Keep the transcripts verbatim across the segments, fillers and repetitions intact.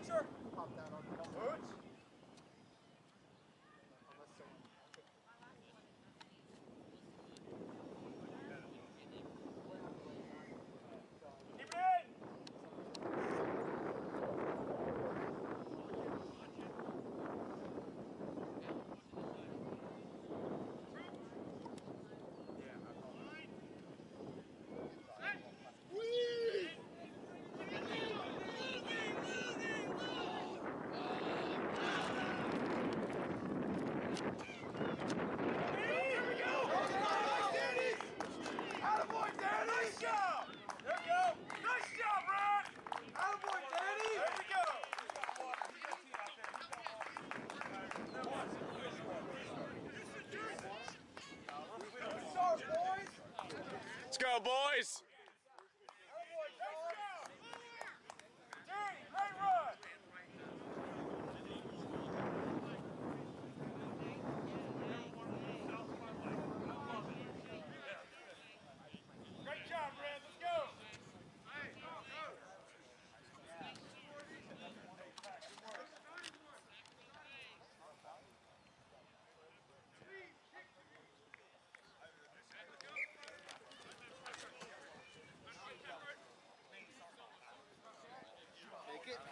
Sure. Pop that on the boots. Keep it in! Let's go, boys! Great job, Red. Let's go. Take it.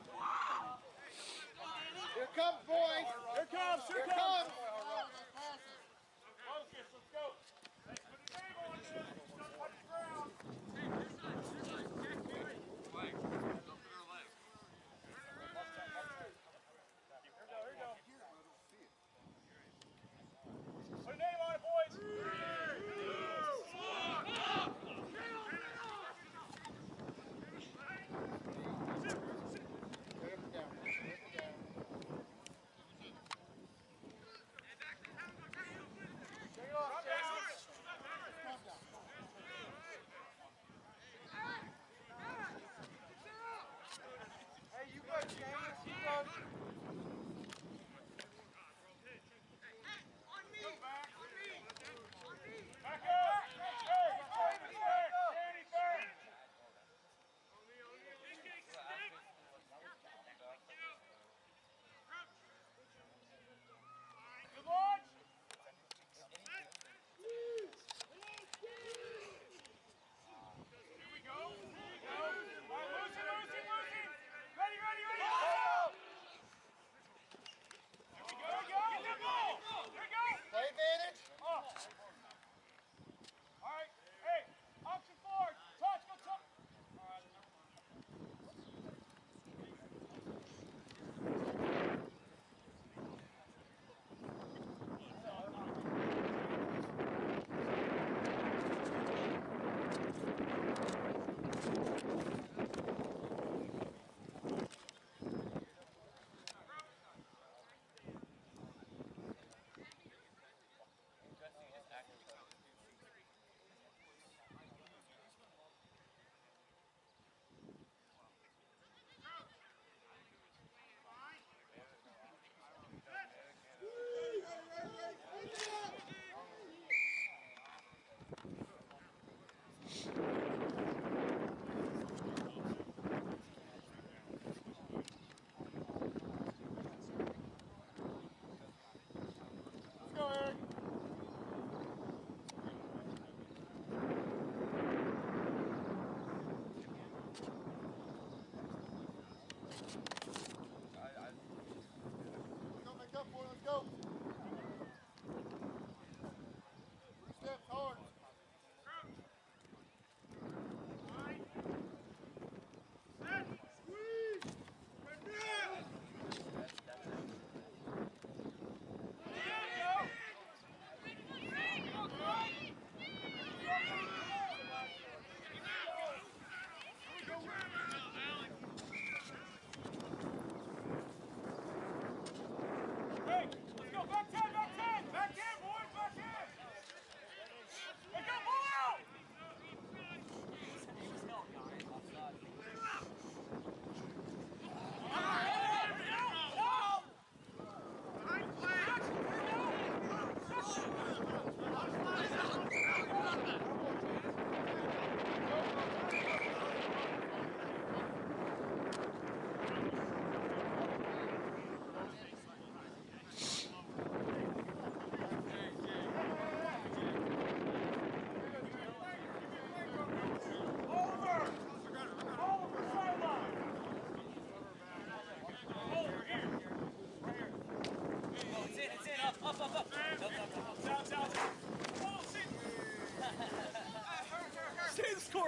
Here comes, boys. Here comes. Here, Here comes. comes. Focus. Let's go. Put your name on this. Don't touch the ground. Flag. Don't put her leg. Here we go. Here we go. Put a name on it, boys. Three, two, one. Put him down. Put him down.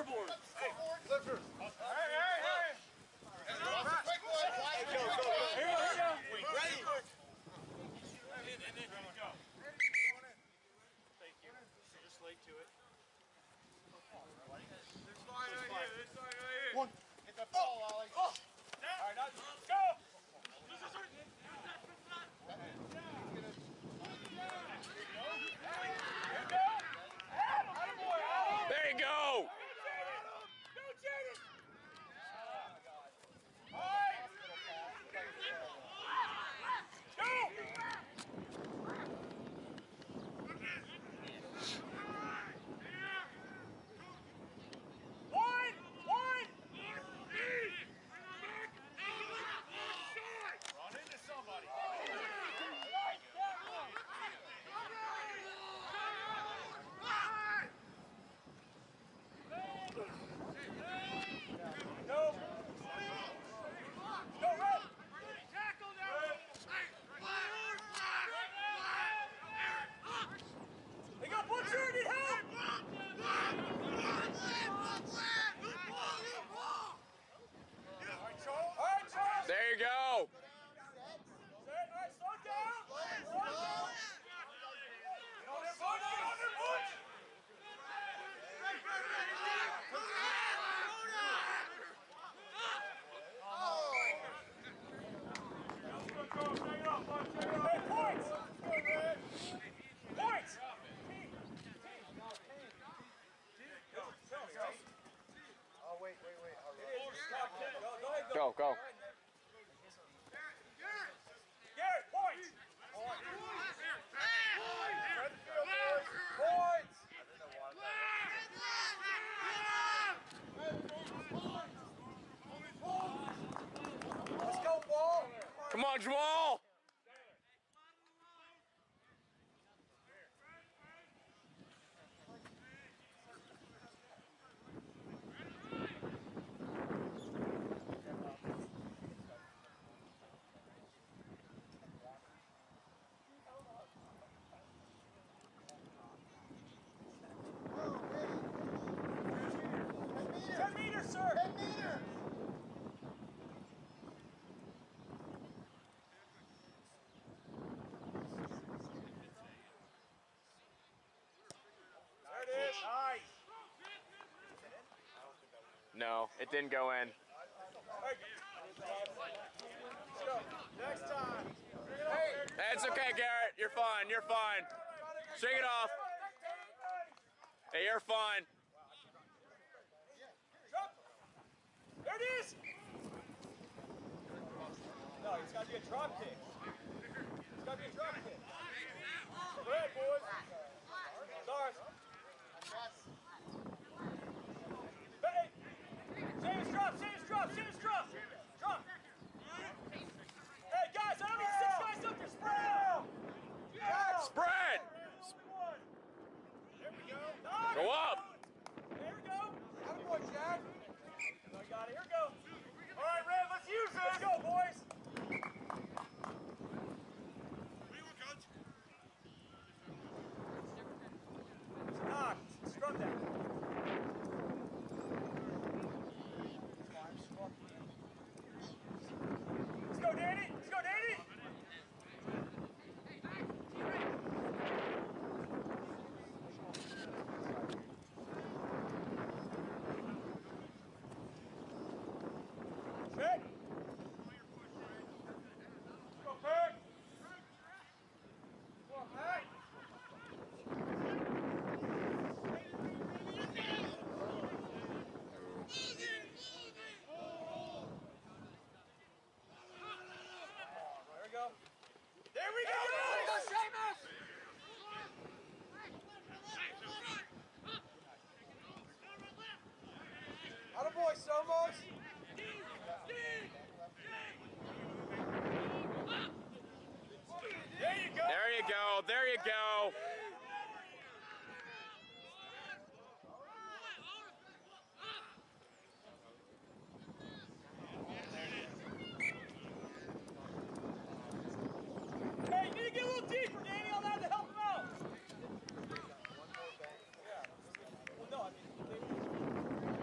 Scoreboard. Clifford. Hey, hey, hey! Quick one. Wide. Here we go, here we go. Ready. Go. Thank you. Just late to it. This line right here, this line right here. One. Get that ball, Ollie. All right, now, go! There you go. There you go. Oh, wait, wait, wait. Go, go. Garrett, points! Let's go, ball. Come on, Jamal. ten meters, sir! ten meters. There it is. Nice. No, it didn't go in. Let's go. Next time. Hey. That's okay, Garrett. You're fine. You're fine. Shake it off. Hey, you're fine. Drop. There it is. No, it's got to be a drop kick. It's got to be a drop kick. Go ahead, boys. Stars. Yes. Hey. James, drop. James, drop. James, drop. Drop. Hey, guys, I don't need six guys up there. Spread out. Yeah. Spread. There we go. Go up. There we go. Attaboy, Jack. I got it. Here we go. All right, Red, let's use this. Let's go, boys. Knock. Scrum that. Let's go, Danny. Let's go, Danny. Pick. Go, Pick. Come on, Pick. There we go. There we go. There we go, Seamus. Attaboy, Somos. There you go. There you go. There you go. Hey, you need to get a little deeper, Danny. I'll have to help him out. Yeah. Well, no, I mean, they,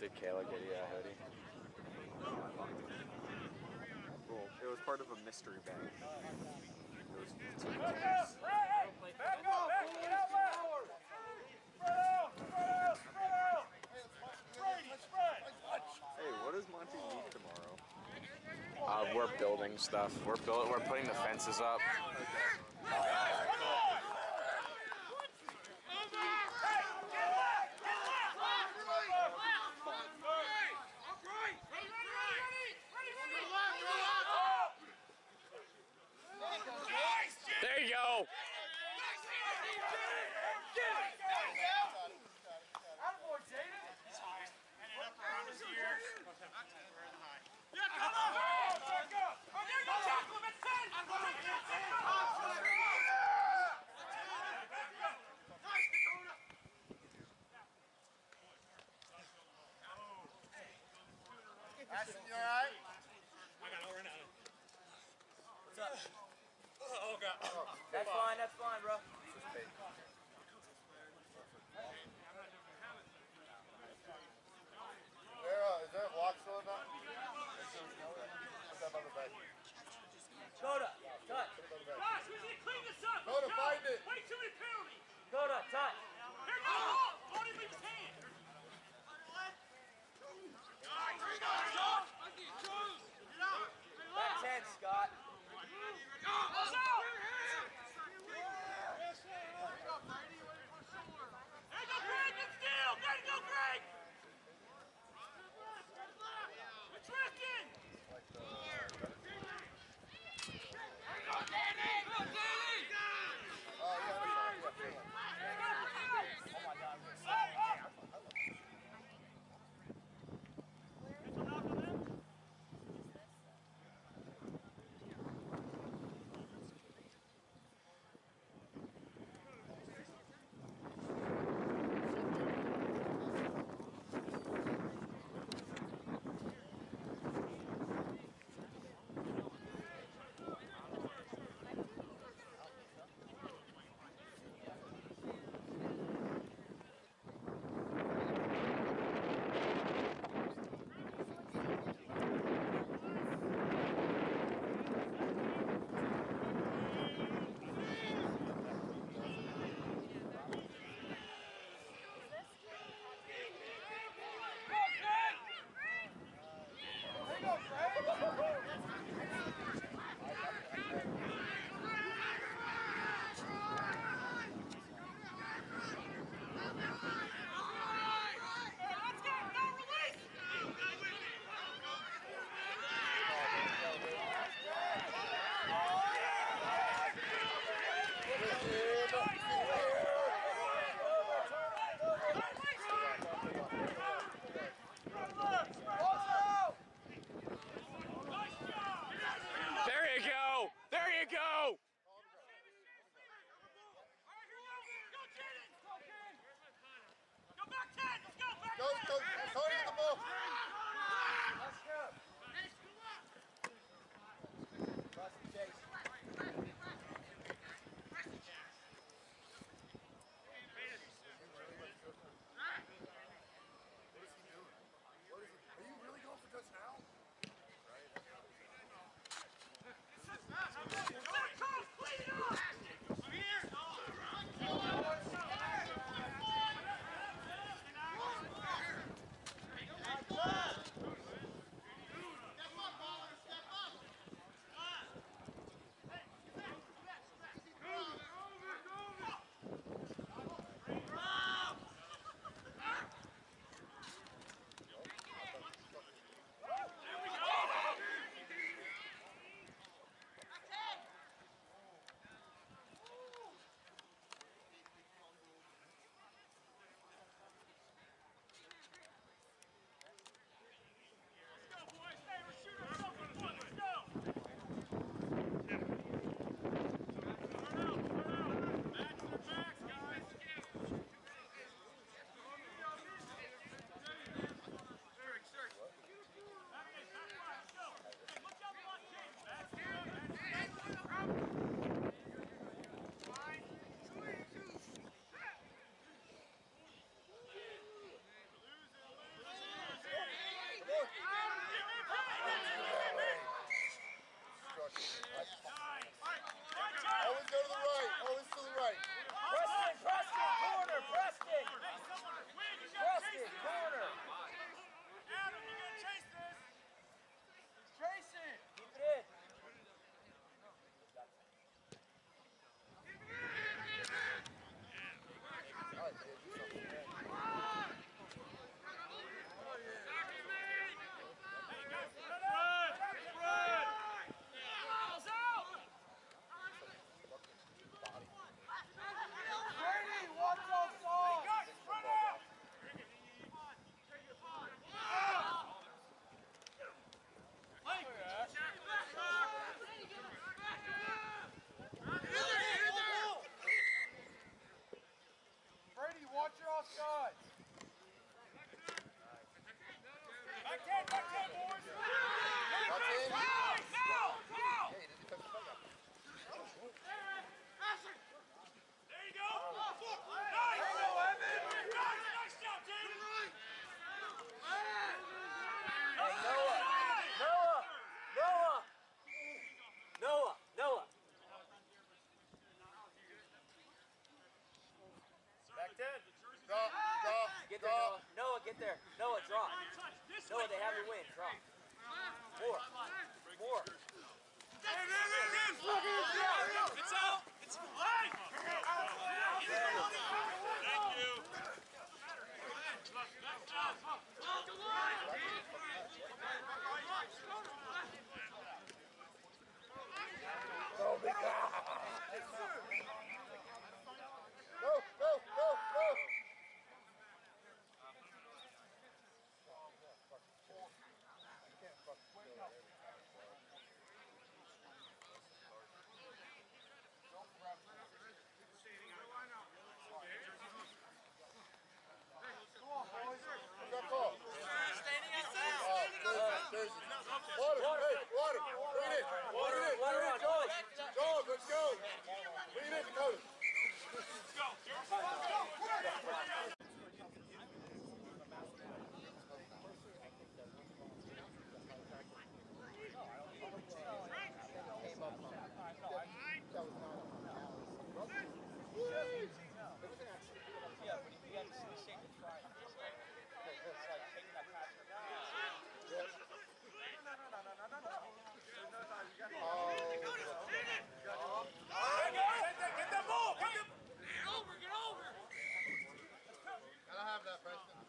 Did Kayla get you a hoodie? Well, it was part of a mystery bag. It was fifteen Back tickets. up! Hey, hey! Back up! Back get out left! Spread out! Spread out! Spread out! Brady, spread! Hey, what does Monty need tomorrow? Uh, we're building stuff. We're build, We're putting the fences up. Come on! Hey, get left! Get left! There you go. Attaboy, Jaden. Yeah, come on! Back up! Oh, there you go! Tackle him at ten! Take that, take Ashton, you alright? That's fine, that's fine, bro. There, uh, is there a block still in that? Put that by the bed. Coda, touch. Guys, we need to clean this up. Go to find it. Way too many penalties. Coda, touch. Here you go. Don't even leave his hand. Back ten, Scott. What's up? There you go, Greg. Good steal. There you go, Greg. We're tracking. Oh, yeah, that's fine. Yeah, Watch your offside. Back ten, back ten, boys! That's it. Go! Go! Hey, the defensive backup. There you go! Nice! Nice, nice job, Jaden! Hey, Noah! Noah! Noah! Noah! Noah! Back ten. Drop, drop, Get there, drop. Noah. Noah, get there. Noah, drop. This Noah, way. they have the win. Drop. More. More. It's out! It's hey! Thank you. Go, go, go, go. Who's that call? Uh, Thursday, Thursday. Water, hey, water. Bring it in. Water in. Water Bring it on, in, Jones. Jones, let's go. Bring it in, Dakota. Get that ball! Get the Gotta have that, Preston.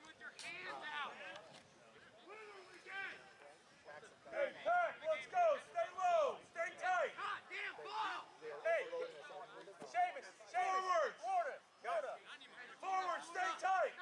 Hey, Pack, let's go. Stay low. Stay tight. Hey, Seamus, Seamus. Forward. Warner. Yoda. Forward, stay tight.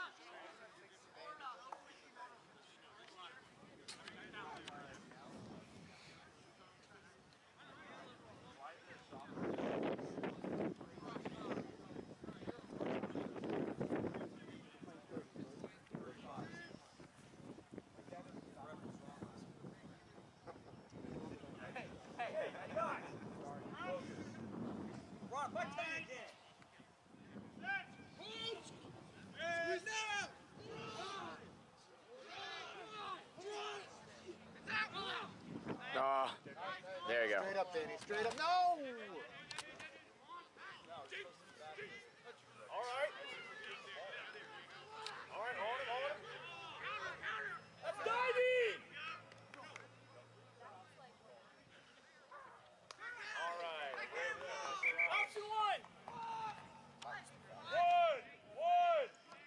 Hey, hey, hey, guys. Ron, my tag in. Ah, there you go. Straight up, Danny. Straight up. No! All right. All right, hold it, hold it. Let's dive in. All right. Option one. One. One.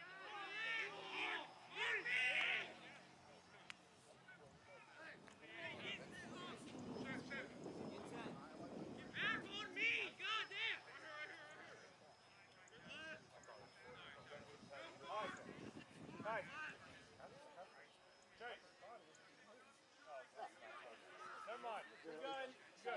Nice. Chase. Never mind. Good. Good.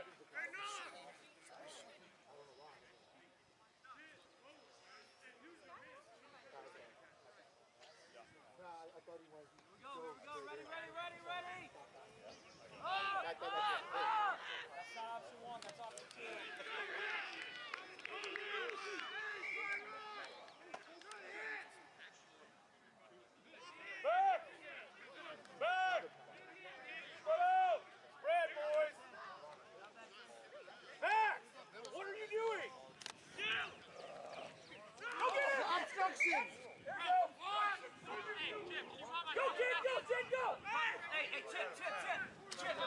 I thought he was. Go, here we go. Ready, ready, ready, ready. Oh, That- that- oh, that's it. oh. That's not option one. That's option two. Back! Back! Spread out! Spread, boys! Back! What are you doing? Go get it! Obstructions! There you go! Go, kid! Go, kid! Go! Hey, hey, Chip, Chip, Chip! Chip!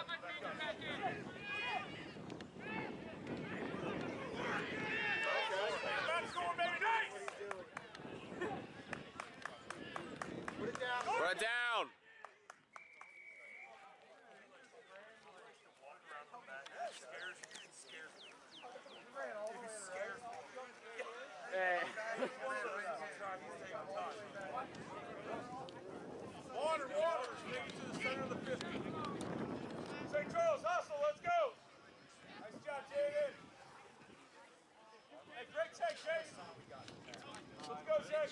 Back score, baby! Nice! Put it down. Put it down. Hey. Water, water! Take it to the center of the fifty. Saint Charles, hustle, let's go! Nice job, Jaden. Hey, great take, Jason. Let's go, Jason.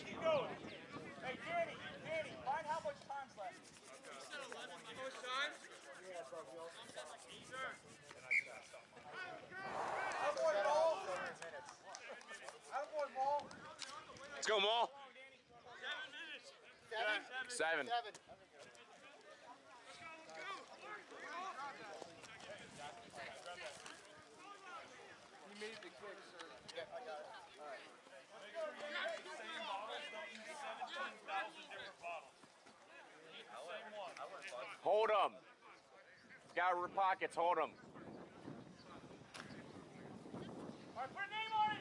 Let's go, Maul. Seven? Seven. Seven. He made the kick, sir. Yeah, I got it. Hold them. Got pockets, hold them. All right, put a name on it.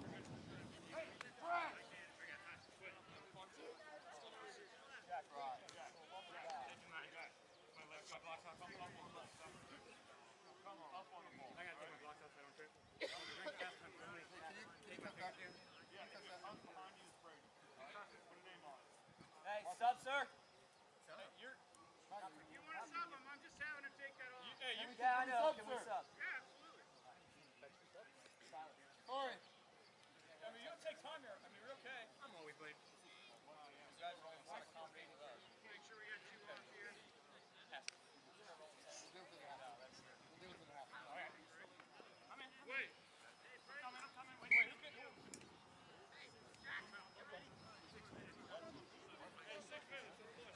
Hey, sub, sir. You want to sub him? I'm just having to take that off. Hey, you yeah, I know. Can we sub? Yeah, absolutely. Sorry. I mean, you don't take time here. I mean, you're okay. I'm always late. You guys are always want to accommodate us. Make sure we got two on here. I'm in. Wait. I'm coming, I'm coming. Wait, wait, who's getting who? Hey, six minutes. Let's push.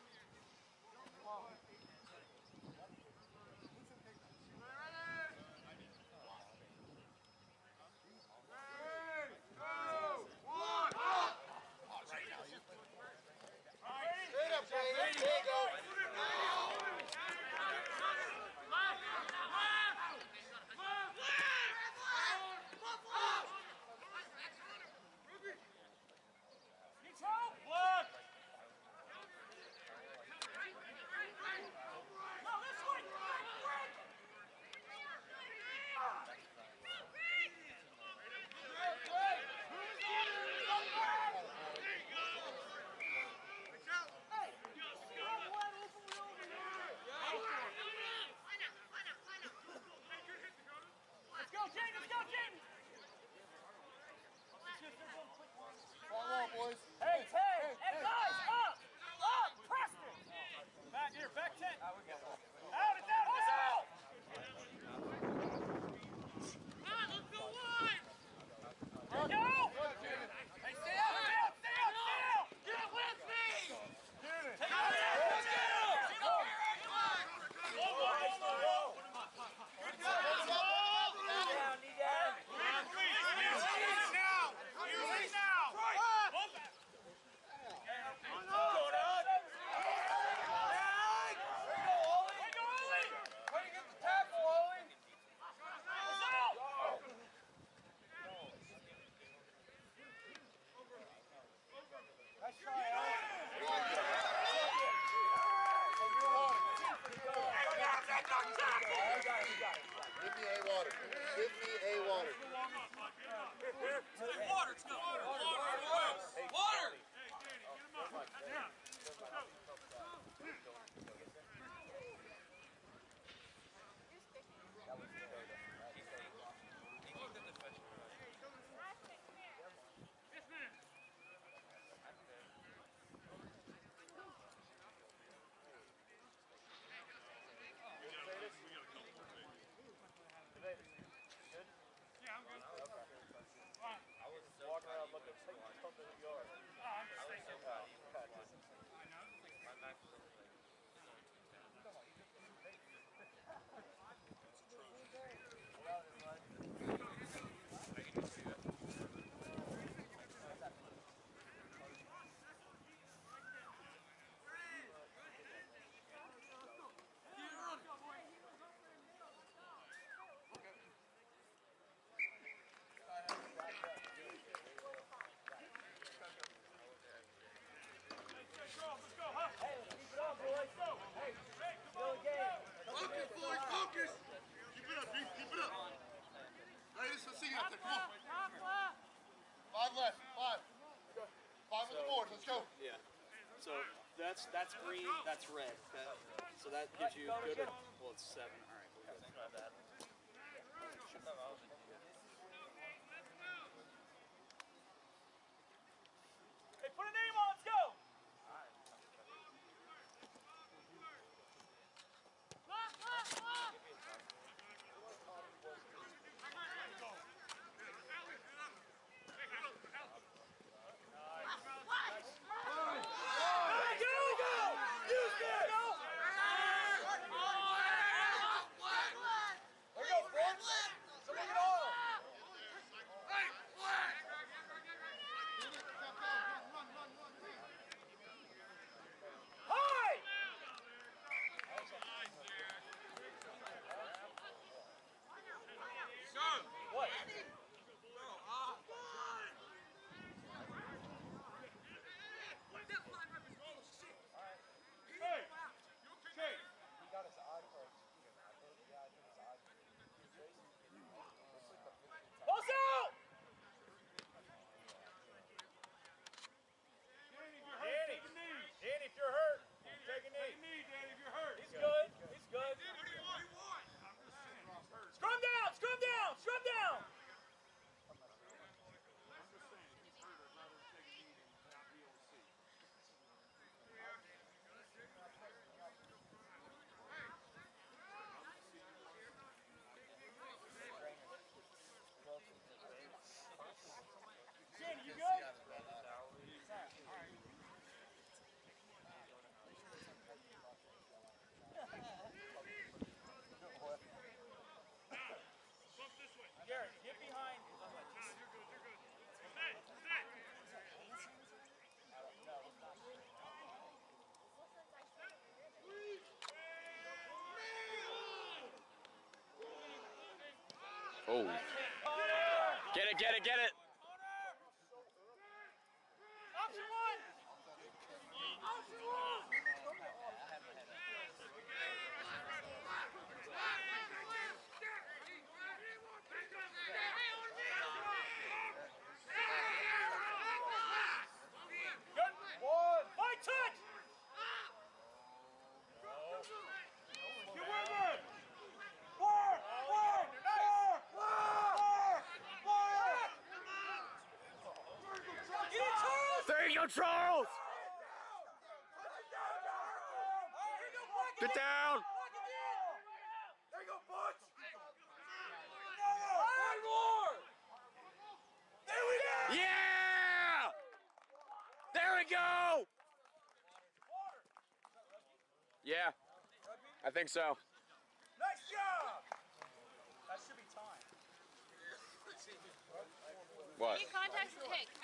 Straight up, Jay. There you go. Needs help? Look! No, this way! Let's go, James! Let's go, James! Follow on, boys. Hey, Ted! Hey, guys, up! Up! Preston! Back here, back ten. Out, it's out, it's out! There you go! Hey, stay out, stay out, stay out, stay out! Get with me! Take it out, take it out! Give me a water. Give me a water. Water, let's go! Water, water, water! Yeah, I'm good. Fine. I was walking around looking for something in the yard. Oh, I'm just thinking. I know. My back was like. Focus, boys, focus. Keep it up, D. Keep it up. Ladies, let's see you out there. Come on. Five left. Five. Five on the board. Let's go. Yeah. So that's that's green, that's red. Okay? So that gives you good. Well, it's seven. All right. We'll go that. Hey, put a name on, let's go! Oh. Get it, get it, get it. Option one. Option one. Good. One. Fight touch. You win it. Four. Four. Four. Four. Four. Get it, Charles. There you go, Charles. Get down. There you go, Butch. One more. There we go. Yeah. There we go. Yeah, I think so. Nice job. That should be time. What? Any contacts and kick.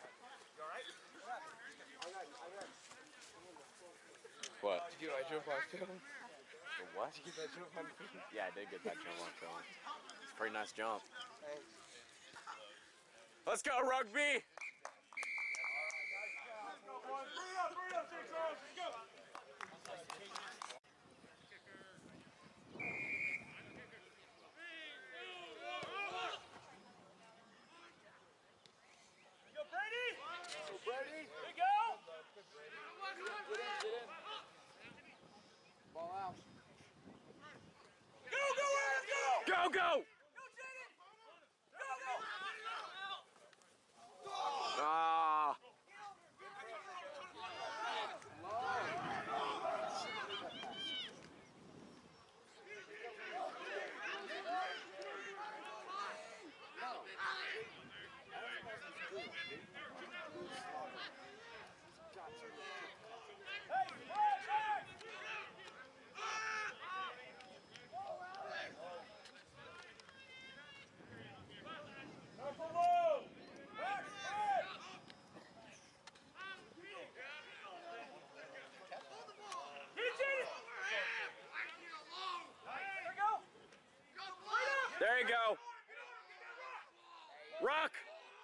What? Did you get that jump on film? The what? Did you get that jump on film? Yeah, I did get that jump on film. It's a pretty nice jump. Let's go, rugby! Bring it up, bring it up, Saint Charles. Let's go. Go, Brady! Go, Brady! There you go! Ball out. Go, go, Evans, go! Go, go! Go, Jaden! Go, go! Ah! Hey, Brad, back! Careful, move! Back, back! Get it, Jaden! There you go! Right up! There you go. Rock!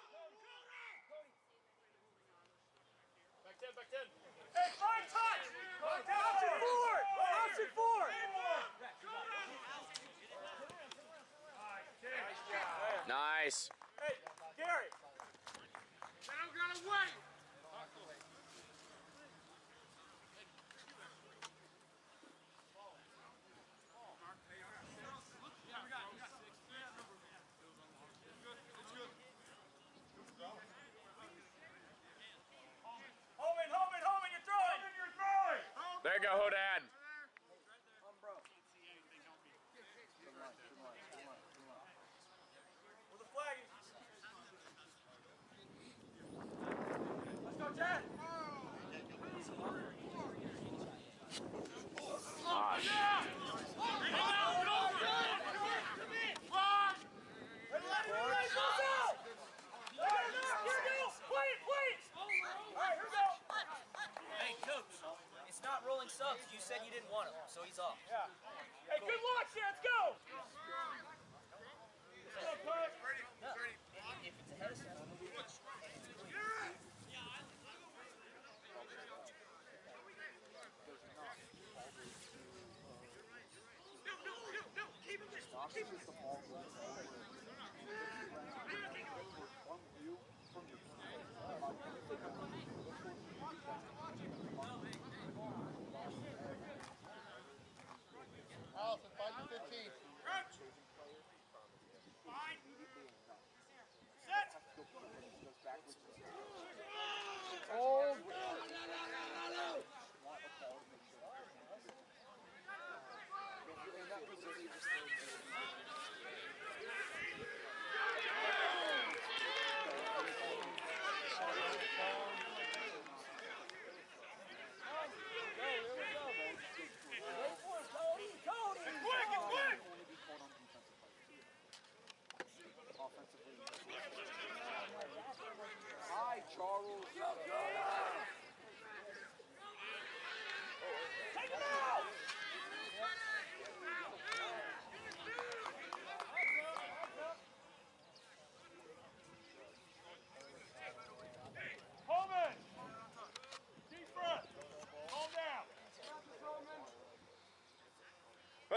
Back ten, back ten. Hey, fine touch! Option four! Option four! Nice. Hey, Gary! Holman, Holman, Holman, you're throwing! Holman, you're throwing! There you go, Hodad. Where the flag is. Let's go, Chad! Hey, coach, it's not rolling subs. You said you didn't want him, so he's off. Yeah. Hey, good launch there. Let's go. Let's go, Coach. No, if it's ahead of subs. Allison, five to fifteen. Hi, Charles. Take him out.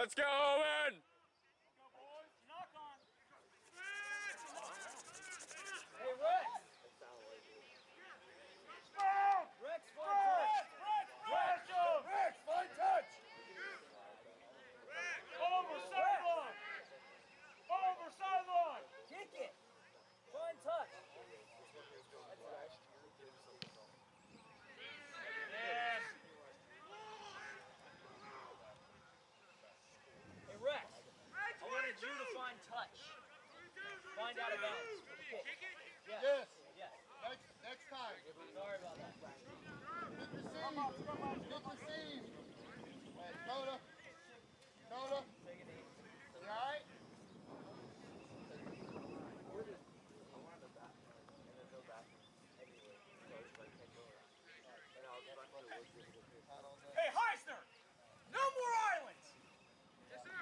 Let's go, Owen! Hey, Rex! Rex, find touch! Rex, Rex, find touch! Over sideline! Over sideline! Kick it! Find touch! Yes! Hey, Rex! I wanted you to find touch. Find out of bounds for the kick. Yes. Yes. Yes. Next, next time. Sorry about that. Get the seam. Get the seam. Hey, Coda. Coda. Take it easy. You all right? Hey, Heisner! No more islands! Yes, sir.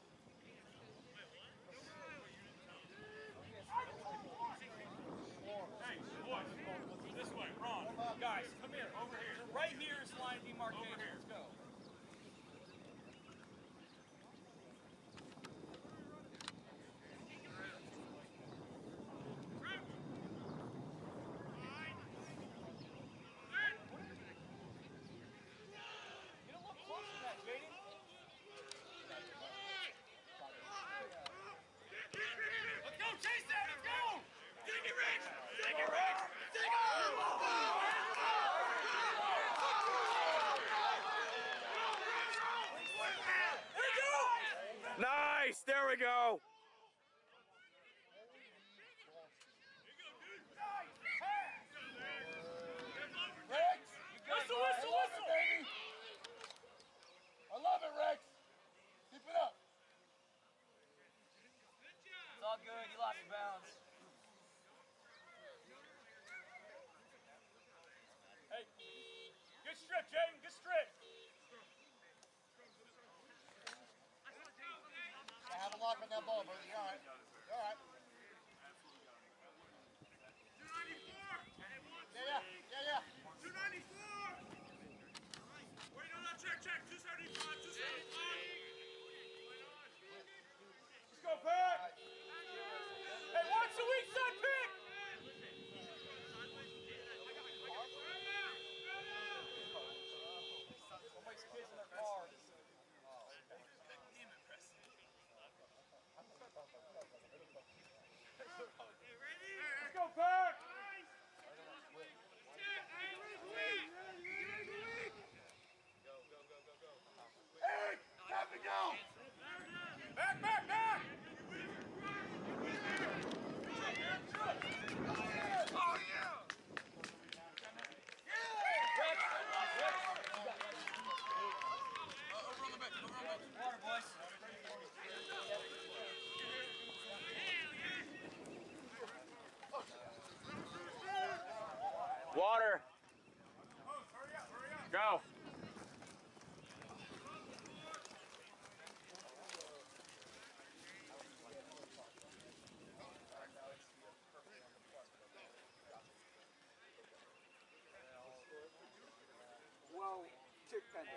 Hey, boys, this way, Ron. Guys, come here, over here. Right here is line demarcation. Let's go. Get a little closer to that, Jaden. Let's go, chase that, let's go! Take it, Rex! Take it, Rex! Take it! Nice! There we go! Rex. Whistle, I whistle, love it, whistle! baby. I love it, Rex. Keep it up. It's all good. You lost your bounds. Hey, good strip, Jaden, good strip. I have a lock on that ball, brother. You all right? You all right? Yeah, yeah, yeah, yeah. two ninety-four! Wait, no, no, check, check. two seventy-five, two seventy-five. Let's go, Pat. Hey, watch the weak side pick. Somebody's kids in their car. Let's go, Pat. Hey, tap it down. Back, back, back. Oh, yeah. Water, boys. Water! Go! Well, tick pending.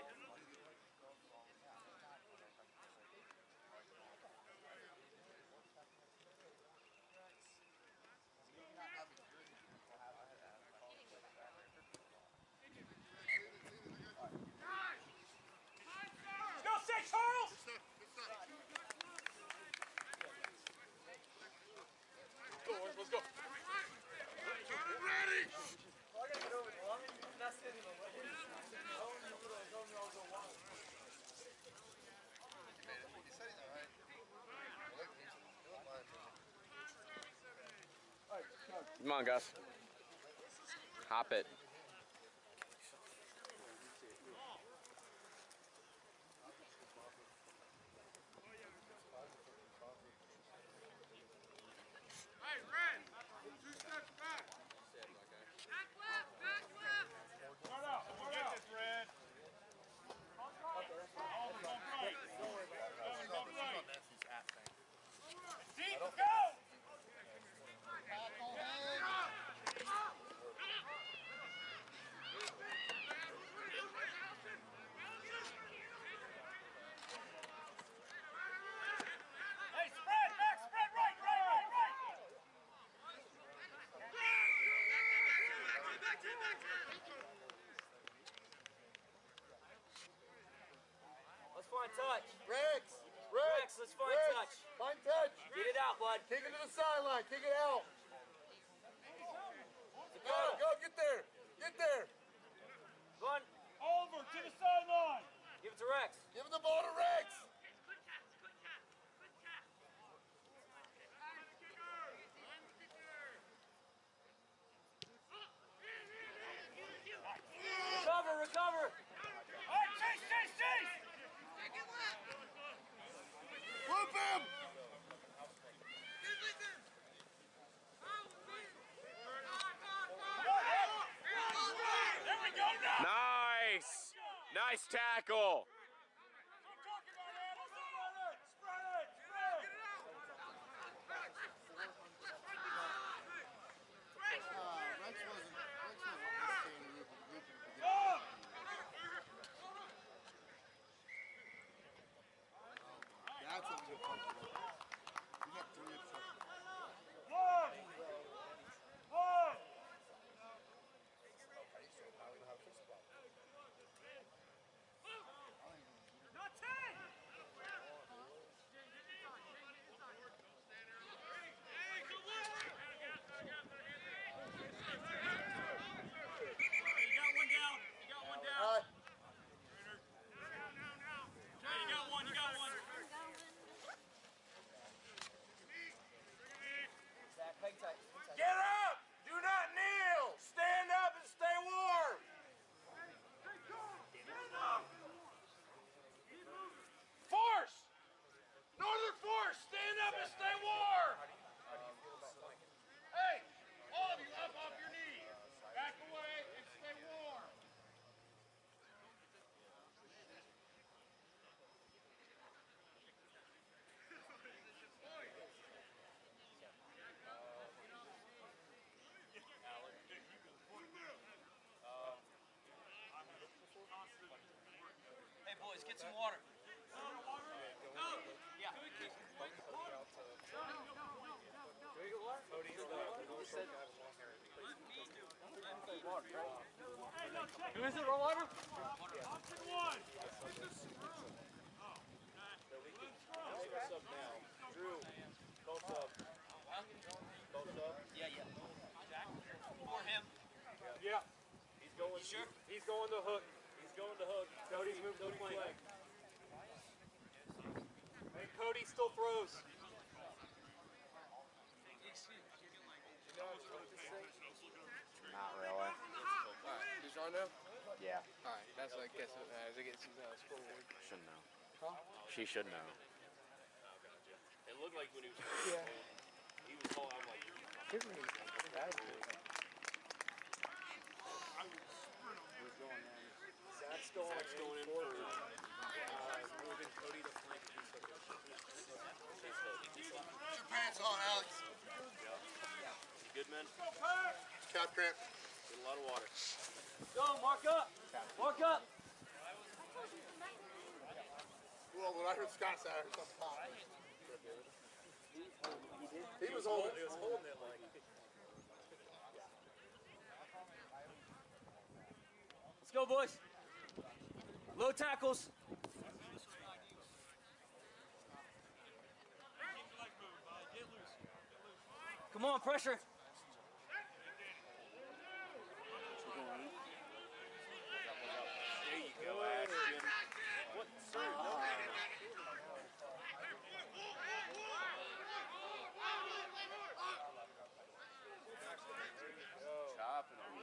Let's go, Saint Charles. Let's go. Ready. Come on, Gus. Hop it. Hey, Red. Two steps back. Back left, back left. Start out, start out. Get this, Red. Always on right. Always on right. Deep, go! Tackle, hey. Let's find touch. Rex! Rex, Rex! let's find Rex, touch. Find touch! Get it out, bud. Kick it to the sideline. Kick it out. Go, go, get there. Get there. Run. Over to the sideline. Give it to Rex. Give him the ball to Rex. Recover, recover. All right, chase, chase, chase. Whoop him. There we go now. Nice. Nice tackle. I'm talking about it. Spread it. Spread it. Spread it. Uh, Rex wasn't, Rex wasn't understanding looping, looping to get Up. That's what we got fucked with. We got three of fucking. One. One. Not ten. You got one down. You got one down. All right. Jay, you got one. You got one. Zach, hang tight. Get up! Do not kneel! Stand up and stay warm! Force! Northern Force! Stand up and stay warm! Hey! All of you up off your knees! Back away and stay warm! Hey, boys, get some water. Yeah. Who is it, Rollwater? Option one! Yeah, yeah. Jack? For him. Yeah. He's going. You sure? He's going to hook. He's going to hook. Cody's moved to the flank. Hey, Cody still throws. Not really. Alright, who's on now? Yeah. Alright, that's what I guess it matters. I get some uh, scoreboard. Should know. She should know. It looked like when he was Yeah. he was calling, I'm like, Tiffany, that's good. Zach's going, Zach's going in for uh, moving Cody to flank. Get your pants on, Alex. You good, man? Calf cramp. Get a lot of water. Go, mark up. Mark up. Well, when I heard Scott say, I heard something pop. He was holding it. He was holding it like. Let's go, boys. Low tackles. Come on, pressure. There you go, Ashton. What, sir? No. Chopping him.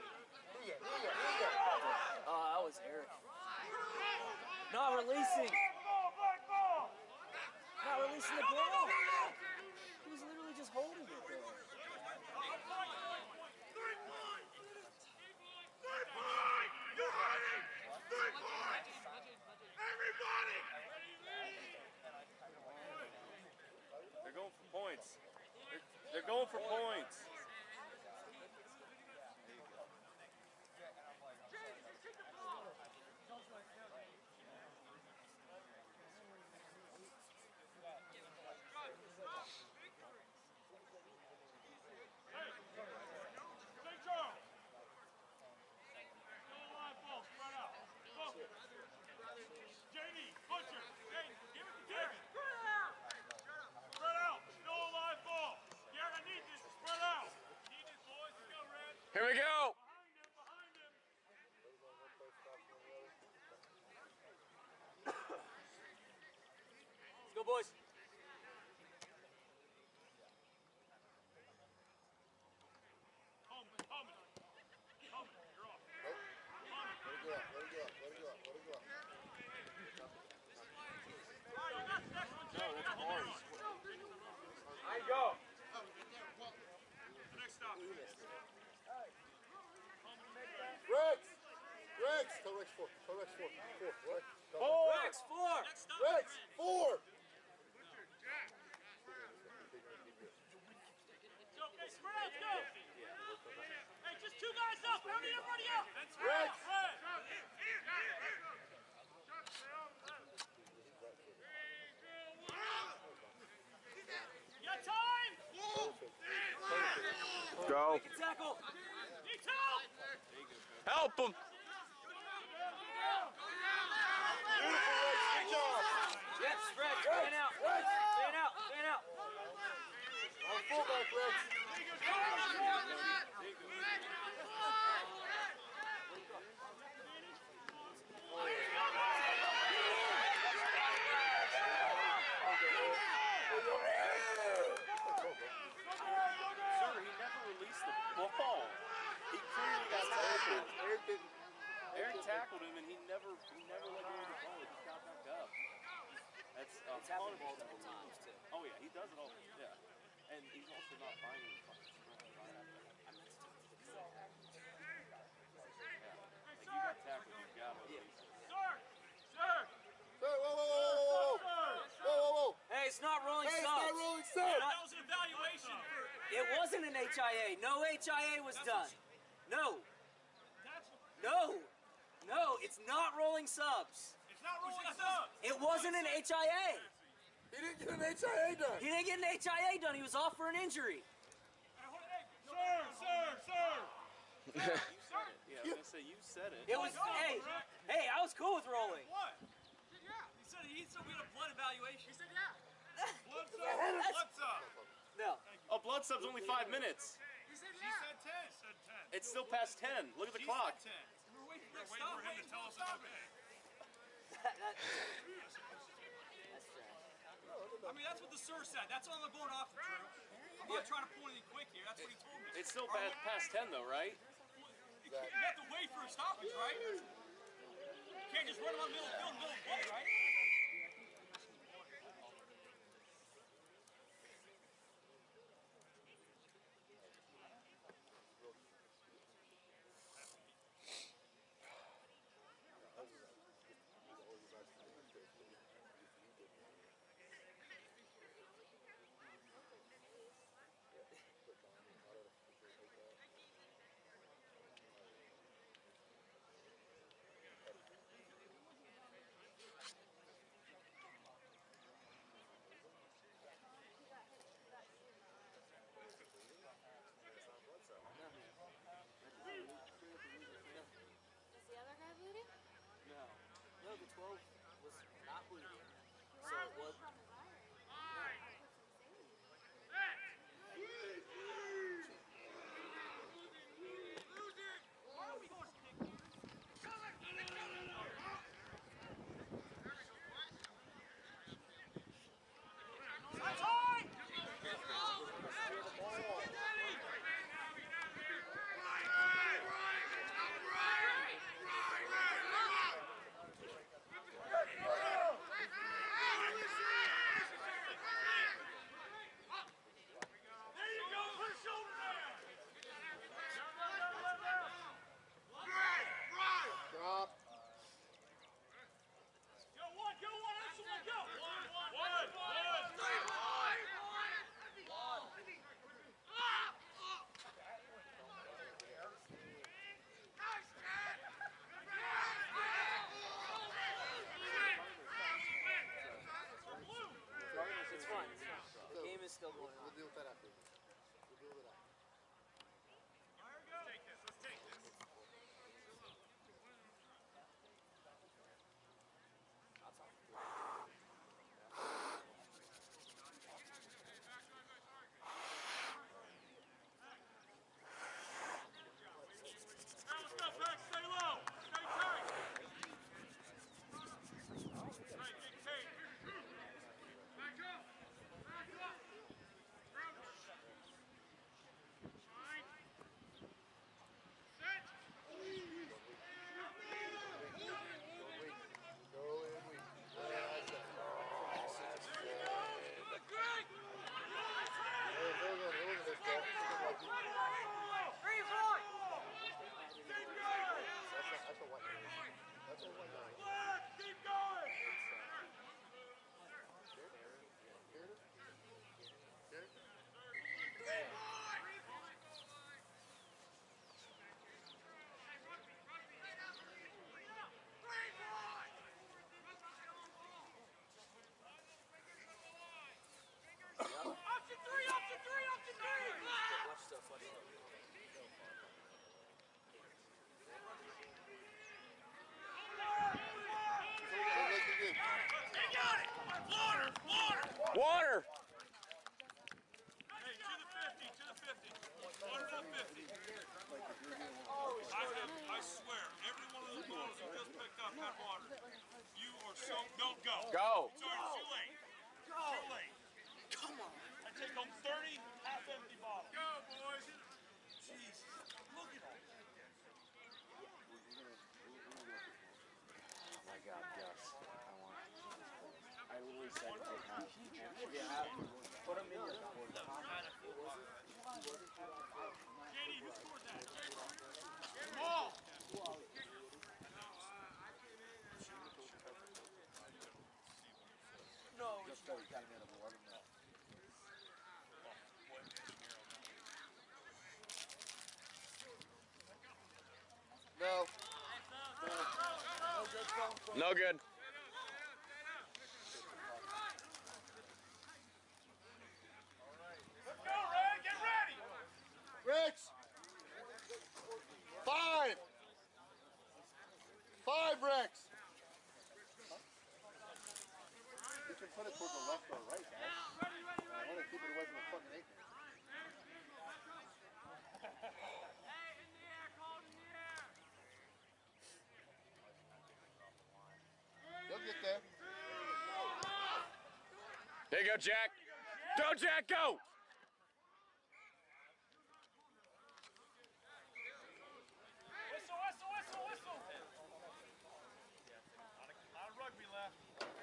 Oh, that was Eric. Not releasing. Black ball, black ball! Not releasing the ball. He was literally just holding it there. They're going for points. They're, they're going for points. go, boys. Let it go up, let it go up, let it go up, let it go up. I go. Rex! Rex! Tell Rex four. Tell Rex four. Four. What? Tell Four. Rex, four. Rex! Four! Okay, spread out, go. Hey, just two guys up. I don't need everybody up. Rex! You got time? Go. Make a tackle. Need help. Help him. Good job! Yep, spread. Stand out. Stand out. Stand out. I'm fullback, Rex. Sir, he never released the ball. He clearly got tackled. Eric didn't. Eric tackled him, and he never, he never let go of the ball. He just got back up. That's a It's happened hundred multiple percent. times, too. Oh yeah, he does it all. Yeah, and he's also not finding the fucking sprint right after that. Yeah, like you got tackled, you got to release it. Sir. Sir. Hey, whoa, whoa, whoa, whoa, whoa, whoa, whoa, whoa. Hey, it's not rolling Hey, it's subs. not rolling sub. That was an evaluation. It wasn't an H I A. No H I A was done. No. That's No. No, it's not rolling subs. it's not rolling up. It wasn't an H I A. He didn't get an H I A done. He didn't get an H I A done. He was off for an injury. Sir, sir, sir. You said it. Yeah, I was gonna say you said it. It was, hey, hey, I was cool with rolling. What? He said he said we had a blood evaluation. He said yeah. Blood cell. Blood cell. No. Oh, blood sub's only five minutes. He said yeah. He said ten. He said ten. It's still past ten. Look at the She clock. said ten. We're waiting for, We're waiting for him to tell us about it. That- that- that's trash. I mean, that's what the sir said. That's all I'm going off of, Drew. I'm not trying to point anything quick here. That's what he told me. It's still past, past ten though, right? You have to wait for a stoppage, right? You can't just run him on the middle of the field, middle of play, right? So, no, go. Go. Sorry, it's too late. Too late. Come on. I take home thirty half-empty bottles. Go, boys. Jesus. Look at that. Oh my God, Gus. I want to see this place. I literally said to him, if you have to, put him in your board. J D, who scored that? Jamal. No, Just because he got him in a board. No. No good. Let's go, Red. Get ready. Rex. Five. Five, Rex. You can put it towards the left or right, guys. I want to keep it away from the fucking apron. He'll get there. There you go, Jack. Go, Jack, go. Whistle, whistle, whistle, whistle. Lot of rugby left.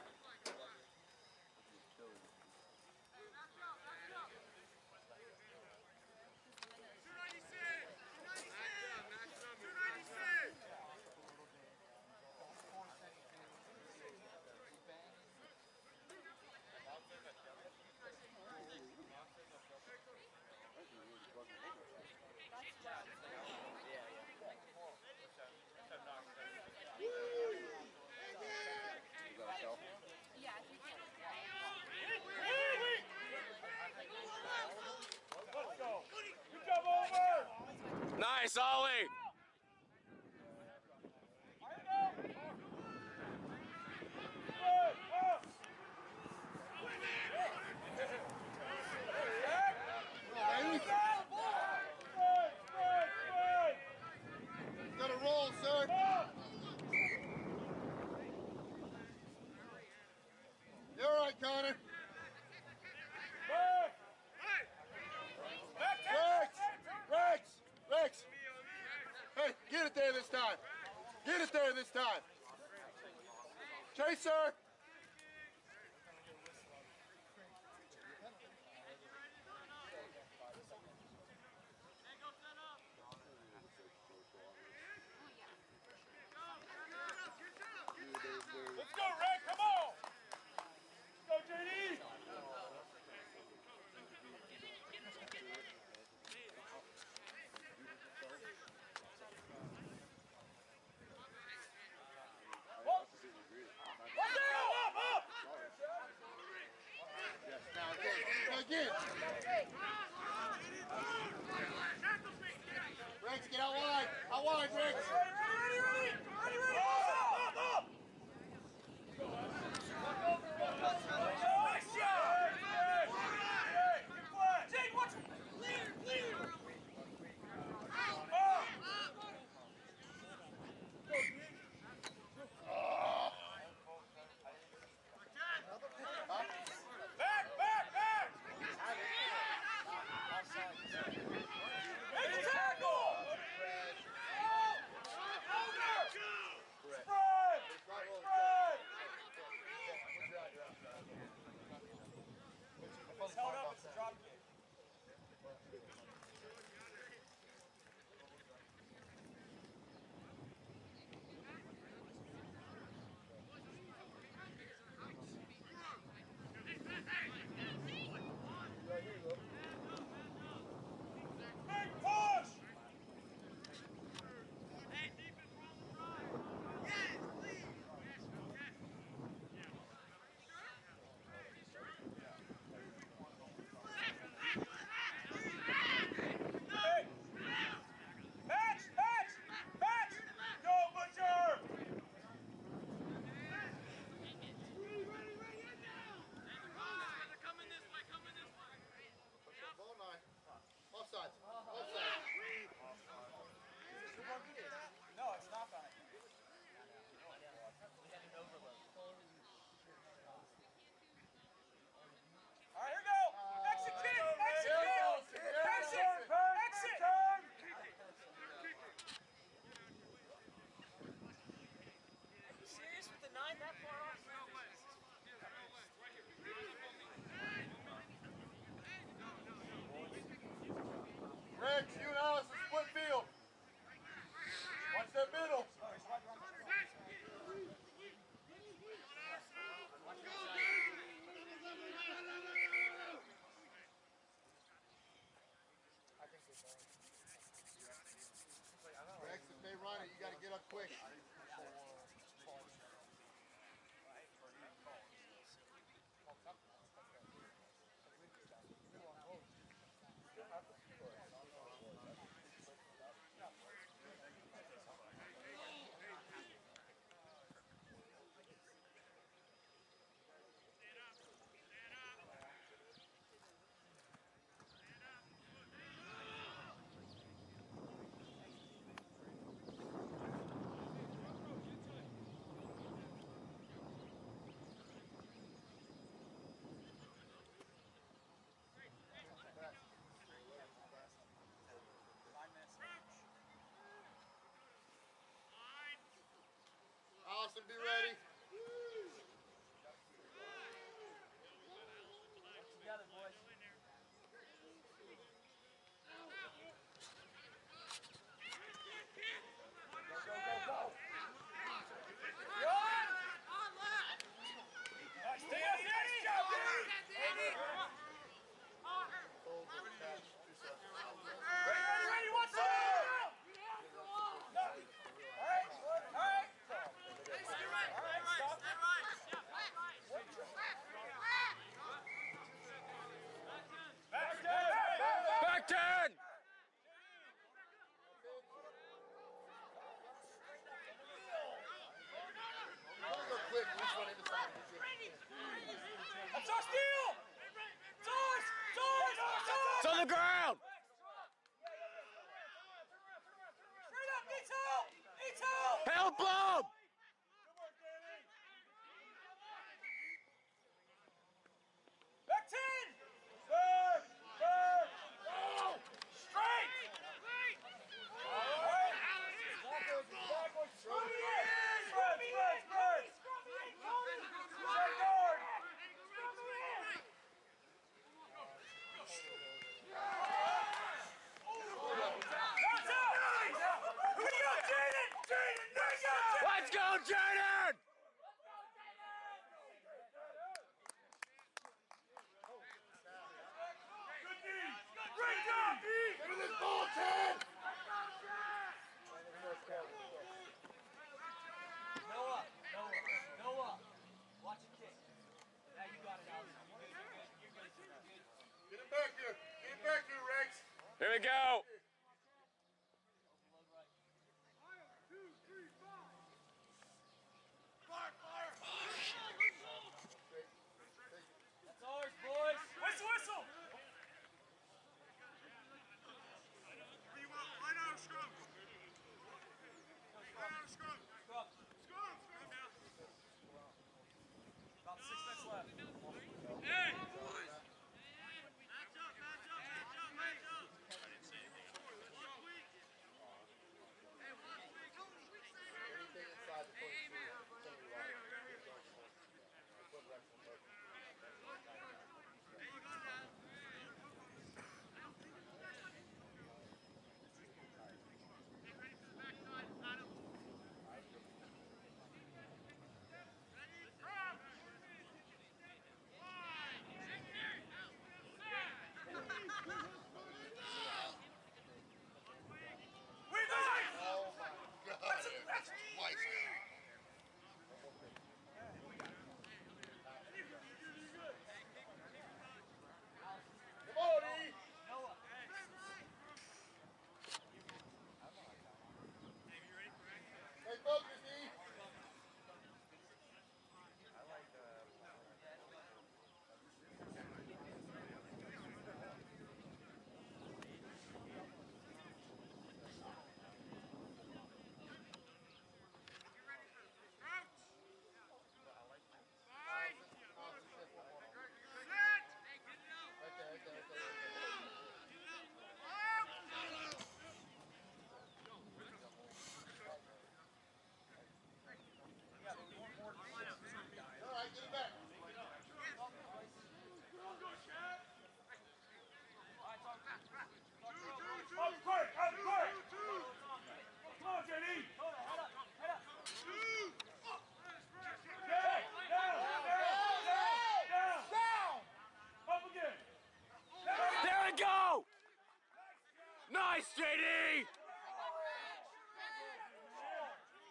Let's go. You come over. Nice, Ollie. Gotta roll, sir. You're all right, Connor. Rex! Rex! Rex! Hey, get it there this time. Get it there this time. Chaser! Let's go, Red. Come on. Let's go, J D. Now again. Rex, get out wide. Out wide, Rex. Ready, ready, ready, ready, ready, ready. Up, up, up. Nice shot. Get flat. Jake, watch it. Clear, clear. Up. Back, back, back. Make the tackle. Spread. Spread. It's held up. It's a drop kick. Big push! Hey! Patch! Patch! Patch! Go, Butcher! Ball nine. Offsides. Offsides. No, it's not on it. We had an overload. quick. Allison, be ready. Together, boys. Go, go, go. Nice, Dave. Nice job, Dave. Ready, ready, ready. What's up? No. All right, all right. All right, stop. Back ten. Back ten! Go quick, which one in the side? That's our steal. It's ours. It's ours. It's ours. It's on the ground! Straight up, needs help. Needs help. Help him! Back ten! Third! Third! Oh! Straight! All right. Backwards, backwards. Screw me in! Spread, spread, spread! Straight guard! That's out! Who you got, Jaden? Jaden, there you go! Let's go, Jaden! Good knee! Great job, D! Give me this ball, Ted! Noah, Noah, Noah. Watch it kick. Now you got it, Alex. You're good. You're good. You're good. Get him back here. Get him back here, Rex. Here we go! That's ours, boys. Whistle, whistle! Scrub. About six minutes left. Anything inside the twenty-two, tell me why. Put Rex on both. We got it! Oh my God. That's twice now. Come on, E. Noah. Stay focused, E. Right there, right there, right there, right there. All right, get it back. Up quick, up quick! Come on, J D! Head up, head up. Down, down, down, down, down! Up again! There we go! Nice, J D!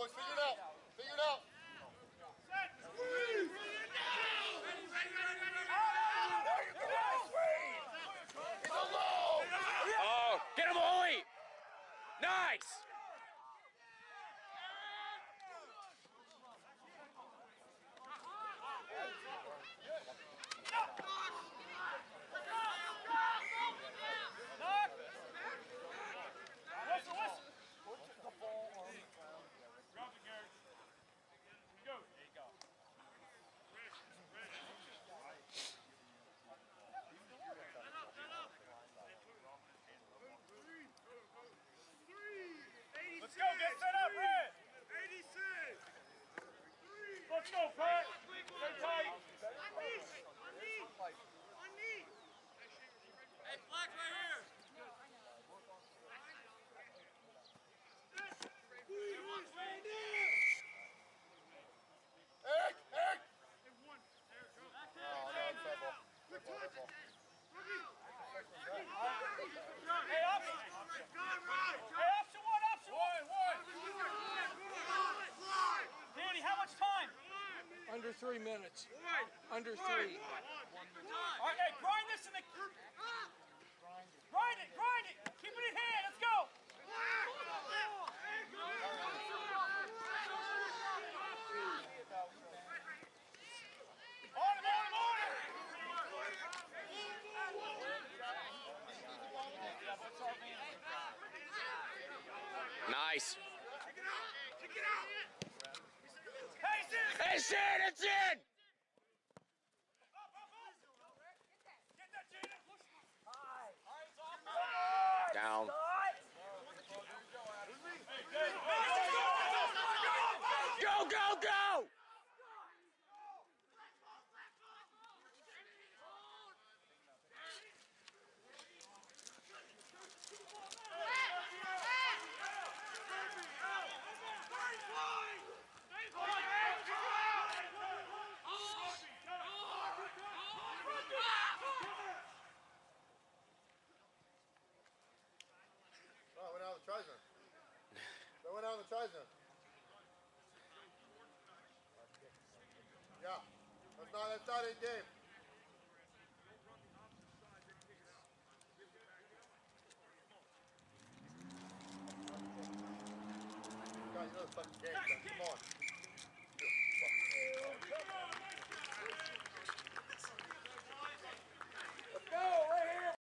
boys. Figure it out. Figure it out. Oh, get him, Holy! Nice! Let's go, get set up, Red! Let's go, Pat! Stay tight! Hey, Flex right here. Eric! Eric! Hey, option! Hey, option one, option one! One, Danny, how much time? Under three minutes. Under three. All right, hey, grind this in the... Grind it, grind it! Keep it in hand, let's go! On him, on him, on him! Nice. Hey, It's in, it's in! get that, Jada! Down. Go, go, go! Oh, went out of the try zone. They went out of the try zone. Yeah. That's not, that's not in game. Guys, you know the fucking game.